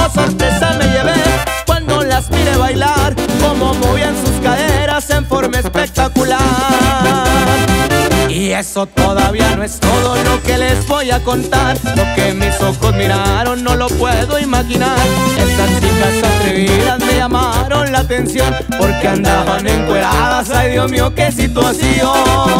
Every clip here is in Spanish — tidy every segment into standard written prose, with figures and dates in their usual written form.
oh sorpresa me llevé cuando las miré bailar, como movían sus caderas en forma espectacular. Y eso todavía no es todo lo que les voy a contar. Lo que mis ojos miraron no lo puedo imaginar. Estas chicas atrevidas me llamaron la atención porque andaban encueradas. Ay Dios mío, qué situación.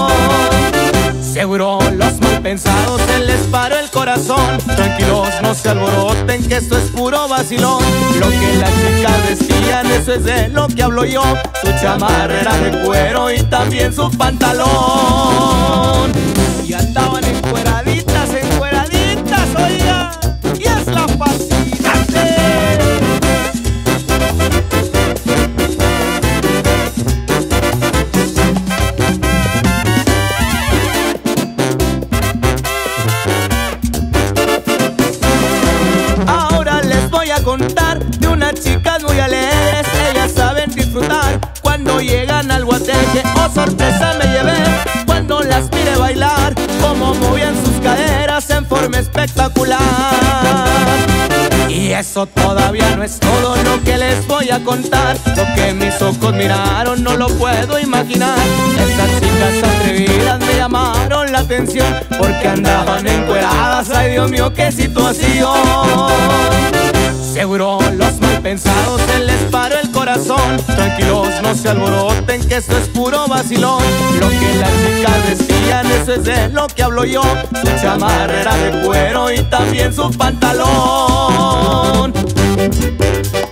Seguro los mal pensados se les paró el corazón. Tranquilos, no se alboroten, que esto es puro vacilón. Lo que las chicas decían, eso es de lo que hablo yo. Su chamarra era de cuero y también su pantalón. Y andaban encueraditas, oiga. Y es la fascinante. Contar de unas chicas muy alegres. Ellas saben disfrutar cuando llegan al guateque. Oh sorpresa me llevé cuando las miré bailar, como movían sus caderas en forma espectacular. Y eso todavía no es todo lo que les voy a contar. Lo que mis ojos miraron no lo puedo imaginar. Estas chicas atrevidas me llamaron la atención porque andaban encueradas. Ay Dios mío, qué situación. Seguro los mal pensados se les paró el corazón. Tranquilos, no se alboroten, que esto es puro vacilón. Lo que las chicas decían, eso es de lo que hablo yo. Su chamarra era de cuero y también su pantalón.